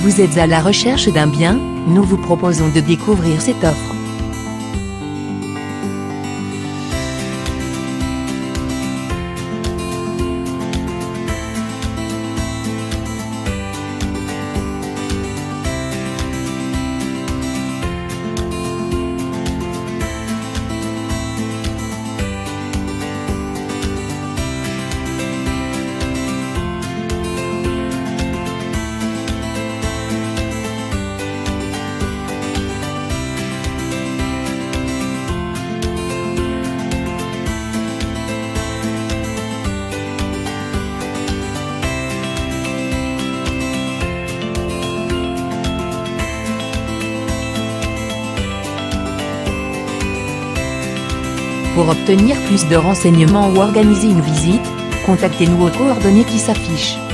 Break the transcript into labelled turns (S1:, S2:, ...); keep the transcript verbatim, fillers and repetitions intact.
S1: Vous êtes à la recherche d'un bien? Nous vous proposons de découvrir cette offre. Pour obtenir plus de renseignements ou organiser une visite, contactez-nous aux coordonnées qui s'affichent.